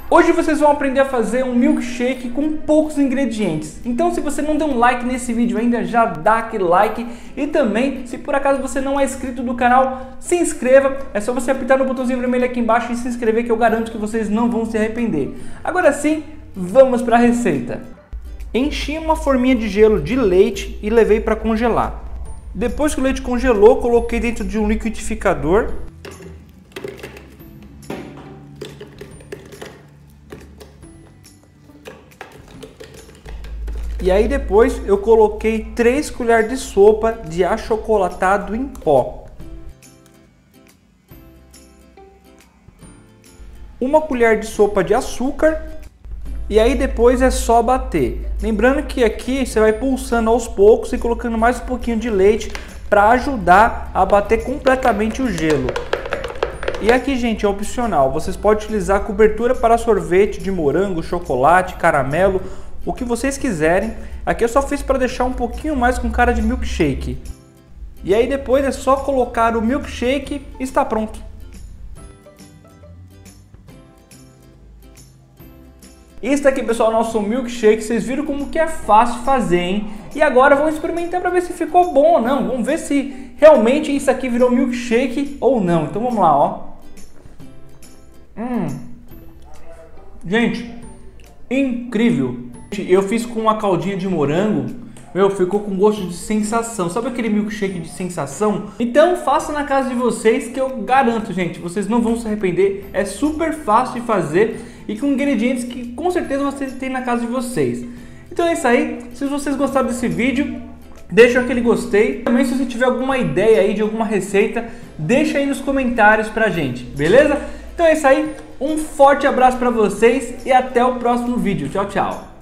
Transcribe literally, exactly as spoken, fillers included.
Hoje vocês vão aprender a fazer um milkshake com poucos ingredientes. Então se você não deu um like nesse vídeo ainda, já dá aquele like. E também, se por acaso você não é inscrito do canal, se inscreva. É só você apertar no botãozinho vermelho aqui embaixo e se inscrever, que eu garanto que vocês não vão se arrepender. Agora sim, vamos para a receita. Enchi uma forminha de gelo de leite e levei para congelar. Depois que o leite congelou, coloquei dentro de um liquidificador. E aí depois eu coloquei três colheres de sopa de achocolatado em pó. Uma colher de sopa de açúcar. E aí depois é só bater. Lembrando que aqui você vai pulsando aos poucos e colocando mais um pouquinho de leite para ajudar a bater completamente o gelo. E aqui, gente, é opcional. Vocês podem utilizar cobertura para sorvete de morango, chocolate, caramelo, o que vocês quiserem. Aqui eu só fiz para deixar um pouquinho mais com cara de milkshake. E aí depois é só colocar o milkshake e está pronto. Isso aqui, pessoal, nosso milkshake. Vocês viram como que é fácil fazer, hein? E agora vamos experimentar para ver se ficou bom ou não. Vamos ver se realmente isso aqui virou milkshake ou não. Então vamos lá, ó. Hum. Gente, incrível. Eu fiz com uma caldinha de morango. Meu, ficou com gosto de sensação. Sabe aquele milkshake de sensação? Então faça na casa de vocês, que eu garanto, gente, vocês não vão se arrepender. É super fácil de fazer e com ingredientes que com certeza vocês têm na casa de vocês. Então é isso aí. Se vocês gostaram desse vídeo, deixa aquele gostei. Também, se você tiver alguma ideia aí de alguma receita, deixa aí nos comentários pra gente, beleza? Então é isso aí. Um forte abraço pra vocês e até o próximo vídeo. Tchau, tchau.